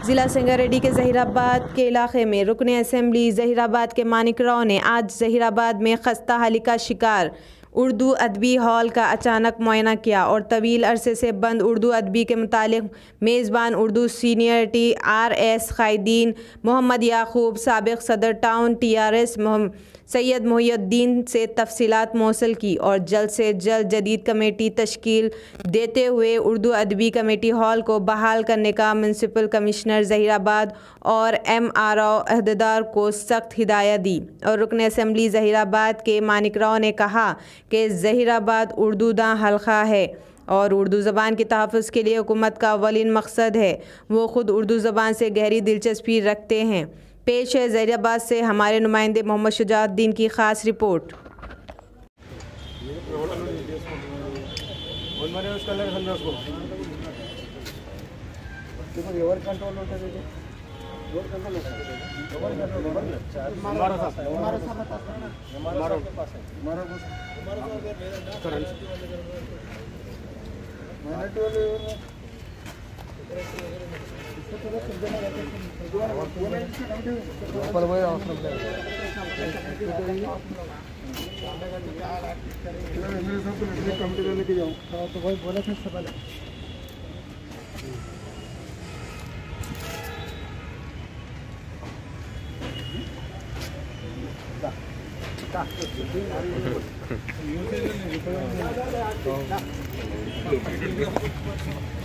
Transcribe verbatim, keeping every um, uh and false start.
जिला संगारेड्डी के जहीराबाद के इलाके में रुकन असेंबली जहीराबाद के मानिक राव ने आज जहीराबाद में खस्ता हाली का शिकार उर्दू अदबी हॉल का अचानक मुआयना किया और तवील अरसे से बंद उर्दू अदबी के मुतालिक मेज़बान उर्दू सीनियरिटी आर एस कायदीन मोहम्मद याकूब साबिक सदर town T R S Syed Mohiuddin से तफसीलात मौसल की और जल्द से जल्द जदीद कमेटी तश्कील देते हुए उर्दू अदबी कमेटी हॉल को बहाल करने का म्यूनसिपल कमिश्नर जहीराबाद और एम आर ओ अहदेदार को सख्त हिदायत दी। और रुकन असेंबली जहीराबाद के मानिक राव ने कहा कि जहीराबाद उर्दू दा हल्का है और उर्दू ज़बान के तहफ़्फ़ुज़ के लिए हुकूमत का अव्वलीन मकसद है। वो ख़ुद उर्दू ज़बान से गहरी दिलचस्पी रखते हैं। पेश है जहीराबाद से हमारे नुमाइंदे मोहम्मद शुजाउद्दीन की ख़ास रिपोर्ट। तो वही बोला था सवाल ता